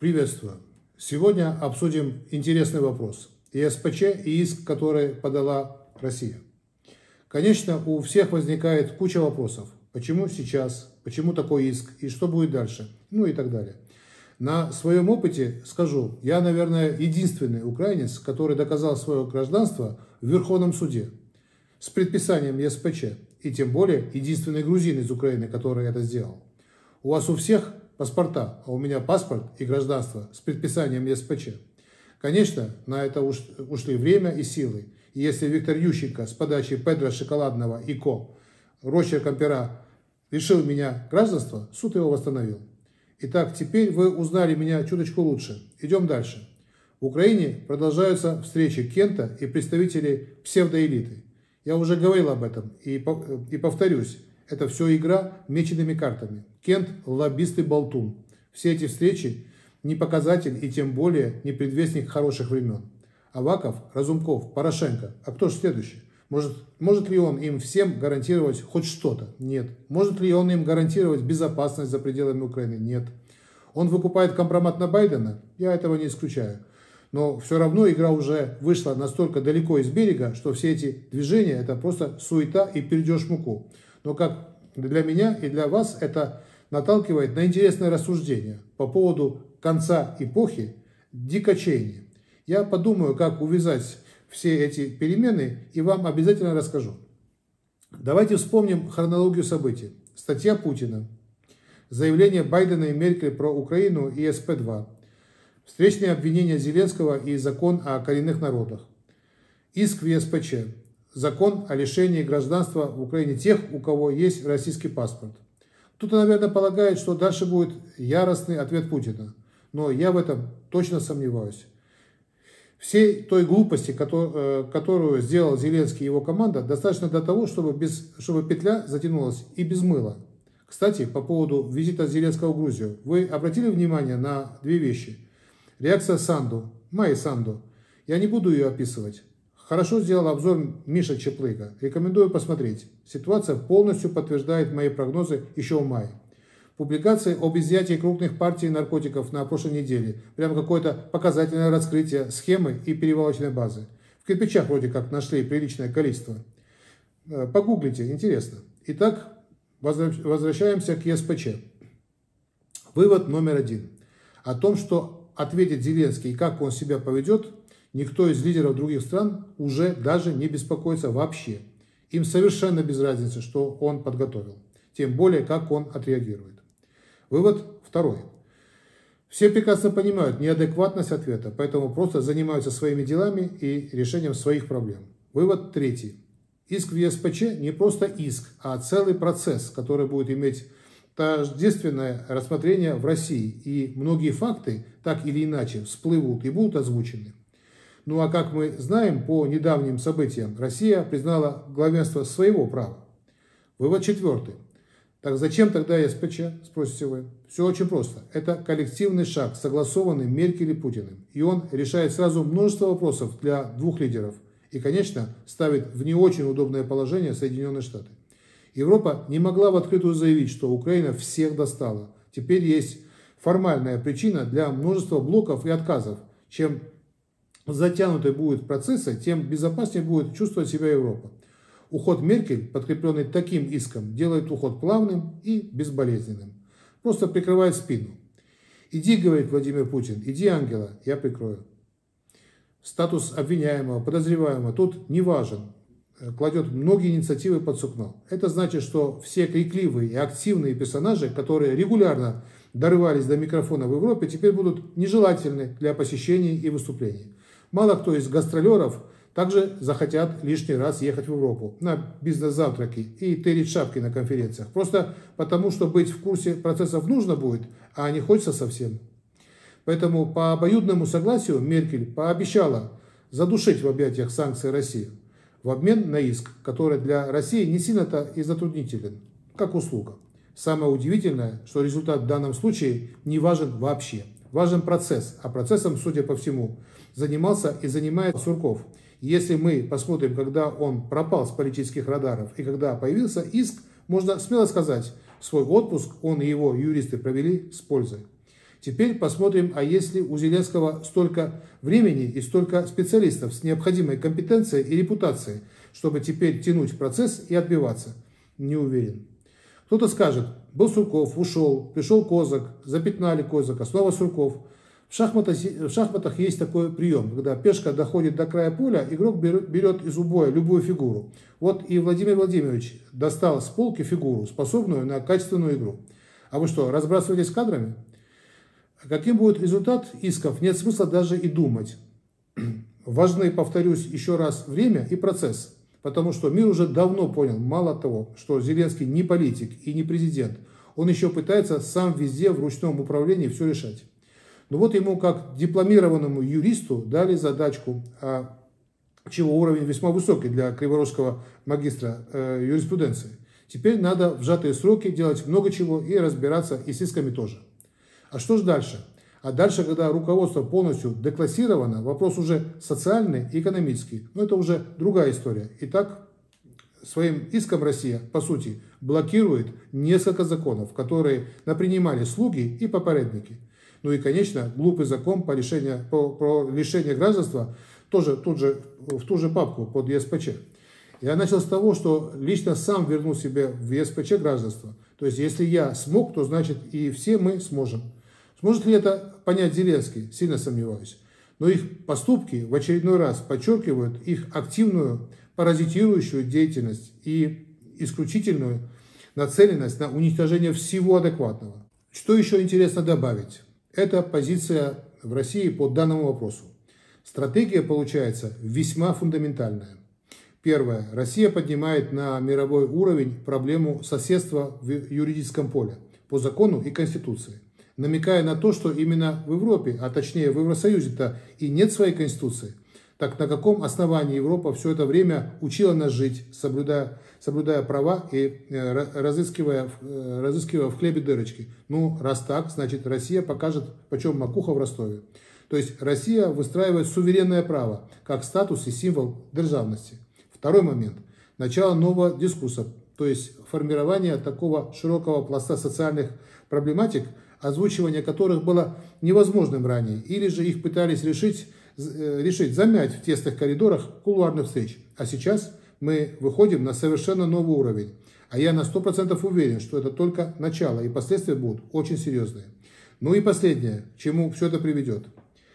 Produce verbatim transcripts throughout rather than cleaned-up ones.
Приветствую. Сегодня обсудим интересный вопрос. И эс пэ че, и иск, который подала Россия. Конечно, у всех возникает куча вопросов. Почему сейчас? Почему такой иск? И что будет дальше? Ну и так далее. На своем опыте скажу, я, наверное, единственный украинец, который доказал свое гражданство в Верховном суде с предписанием эс пэ че. И тем более единственный грузин из Украины, который это сделал. У вас у всех паспорта, а у меня паспорт и гражданство с предписанием эс пэ че. Конечно, на это ушли время и силы. И если Виктор Ющенко с подачи Педро Шоколадного и Ко росчерком пера лишил меня гражданства, суд его восстановил. Итак, теперь вы узнали меня чуточку лучше. Идем дальше. В Украине продолжаются встречи Кента и представителей псевдоэлиты. Я уже говорил об этом и, и повторюсь. Это все игра меченными картами. Кент – лоббист и болтун. Все эти встречи не показатель и тем более не предвестник хороших времен. Аваков, Разумков, Порошенко. А кто же следующий? Может, может ли он им всем гарантировать хоть что-то? Нет. Может ли он им гарантировать безопасность за пределами Украины? Нет. Он выкупает компромат на Байдена? Я этого не исключаю. Но все равно игра уже вышла настолько далеко из берега, что все эти движения – это просто суета и перейдешь муку. Но как для меня и для вас это наталкивает на интересное рассуждение по поводу конца эпохи Дика Чейни. Я подумаю, как увязать все эти перемены и вам обязательно расскажу. Давайте вспомним хронологию событий. Статья Путина, заявление Байдена и Меркель про Украину и эс пэ два, встречные обвинения Зеленского и закон о коренных народах, иск в эс пэ че, закон о лишении гражданства в Украине тех, у кого есть российский паспорт. Кто-то, наверное, полагает, что дальше будет яростный ответ Путина, но я в этом точно сомневаюсь. Всей той глупости, которую сделал Зеленский и его команда, достаточно для того, чтобы, без, чтобы петля затянулась и без мыла. Кстати, по поводу визита Зеленского в Грузию. Вы обратили внимание на две вещи? Реакция Санду, Майи Санду. Я не буду ее описывать. Хорошо сделал обзор Миша Чеплыга. Рекомендую посмотреть. Ситуация полностью подтверждает мои прогнозы еще в мае. Публикации об изъятии крупных партий наркотиков на прошлой неделе. Прямо какое-то показательное раскрытие схемы и перевалочной базы. В кирпичах вроде как нашли приличное количество. Погуглите, интересно. Итак, возвращаемся к эс пэ че. Вывод номер один. О том, что ответит Зеленский и как он себя поведет, никто из лидеров других стран уже даже не беспокоится вообще. Им совершенно без разницы, что он подготовил. Тем более, как он отреагирует. Вывод второй. Все прекрасно понимают неадекватность ответа, поэтому просто занимаются своими делами и решением своих проблем. Вывод третий. Иск в эс пэ че не просто иск, а целый процесс, который будет иметь тождественное рассмотрение в России. И многие факты так или иначе всплывут и будут озвучены. Ну а как мы знаем по недавним событиям, Россия признала главенство своего права. Вывод четвертый. Так зачем тогда эс пэ че, спросите вы? Все очень просто. Это коллективный шаг, согласованный Меркель и Путиным. И он решает сразу множество вопросов для двух лидеров. И, конечно, ставит в не очень удобное положение Соединенные Штаты. Европа не могла в открытую заявить, что Украина всех достала. Теперь есть формальная причина для множества блоков и отказов. Чем затянуты будут процессы, тем безопаснее будет чувствовать себя Европа. Уход Меркель, подкрепленный таким иском, делает уход плавным и безболезненным. Просто прикрывает спину. Иди, говорит Владимир Путин, иди, Ангела, я прикрою. Статус обвиняемого, подозреваемого тут не важен. Кладет многие инициативы под сукно. Это значит, что все крикливые и активные персонажи, которые регулярно дорывались до микрофона в Европе, теперь будут нежелательны для посещений и выступлений. Мало кто из гастролеров также захотят лишний раз ехать в Европу на бизнес-завтраки и тырить шапки на конференциях. Просто потому, что быть в курсе процессов нужно будет, а не хочется совсем. Поэтому по обоюдному согласию Меркель пообещала задушить в объятиях санкций Россию в обмен на иск, который для России не сильно-то и затруднителен, как услуга. Самое удивительное, что результат в данном случае не важен вообще. Важен процесс, а процессом, судя по всему, занимался и занимает Сурков. Если мы посмотрим, когда он пропал с политических радаров и когда появился иск, можно смело сказать, свой отпуск он и его юристы провели с пользой. Теперь посмотрим, а есть ли у Зеленского столько времени и столько специалистов с необходимой компетенцией и репутацией, чтобы теперь тянуть процесс и отбиваться. Не уверен. Кто-то скажет, был Сурков, ушел, пришел Козак, запятнали Козака, снова Сурков. В шахматах, в шахматах есть такой прием, когда пешка доходит до края поля, игрок берет, берет из убоя любую фигуру. Вот и Владимир Владимирович достал с полки фигуру, способную на качественную игру. А вы что, разбрасывались кадрами? Каким будет результат исков, нет смысла даже и думать. Важны, повторюсь еще раз, время и процесс. Потому что мир уже давно понял, мало того, что Зеленский не политик и не президент, он еще пытается сам везде в ручном управлении все решать. Но вот ему, как дипломированному юристу, дали задачку, а, чего уровень весьма высокий для криворожского магистра э, юриспруденции. Теперь надо в сжатые сроки делать много чего и разбираться и с исками тоже. А что же дальше? А дальше, когда руководство полностью деклассировано, вопрос уже социальный и экономический. Но это уже другая история. Итак, своим иском Россия, по сути, блокирует несколько законов, которые напринимали слуги и попоредники. Ну и, конечно, глупый закон по лишению, по, по лишению гражданства тоже тут же, в ту же папку под Е С П Ч. Я начал с того, что лично сам верну себе в Е С П Ч гражданство. То есть, если я смог, то значит и все мы сможем. Сможет ли это понять Зеленский? Сильно сомневаюсь. Но их поступки в очередной раз подчеркивают их активную паразитирующую деятельность и исключительную нацеленность на уничтожение всего адекватного. Что еще интересно добавить? Это позиция в России по данному вопросу. Стратегия получается весьма фундаментальная. Первое. Россия поднимает на мировой уровень проблему соседства в юридическом поле по закону и Конституции, намекая на то, что именно в Европе, а точнее в Евросоюзе-то и нет своей Конституции. Так на каком основании Европа все это время учила нас жить, соблюдая, соблюдая права и разыскивая, разыскивая в хлебе дырочки? Ну, раз так, значит Россия покажет, почем макуха в Ростове. То есть Россия выстраивает суверенное право, как статус и символ державности. Второй момент. Начало нового дискурса, то есть формирование такого широкого пласта социальных проблематик, озвучивание которых было невозможным ранее, или же их пытались решить, решить замять в тесных коридорах кулуарных встреч. А сейчас мы выходим на совершенно новый уровень. А я на сто процентов уверен, что это только начало, и последствия будут очень серьезные. Ну и последнее, к чему все это приведет.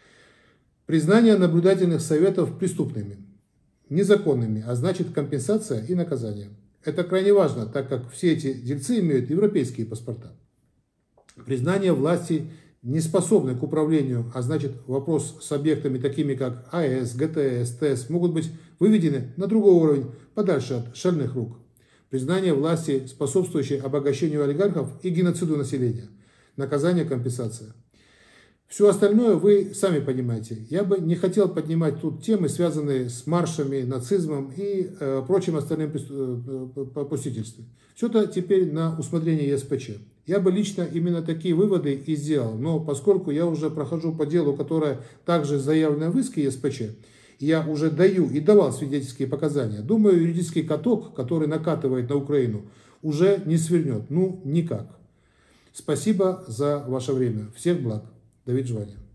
Признание наблюдательных советов преступными, незаконными, а значит компенсация и наказание. Это крайне важно, так как все эти дельцы имеют европейские паспорта. Признание власти неспособной к управлению, а значит вопрос с объектами такими как А Э С, Г Т С, Т С могут быть выведены на другой уровень, подальше от шальных рук. Признание власти, способствующей обогащению олигархов и геноциду населения. Наказание, компенсация. Все остальное вы сами понимаете. Я бы не хотел поднимать тут темы, связанные с маршами, нацизмом и э, прочим остальным попустительством. Все это теперь на усмотрение Е С П Ч. Я бы лично именно такие выводы и сделал. Но поскольку я уже прохожу по делу, которое также заявлено в иске Е С П Ч, я уже даю и давал свидетельские показания. Думаю, юридический каток, который накатывает на Украину, уже не свернет. Ну, никак. Спасибо за ваше время. Всех благ. Давид Жванин.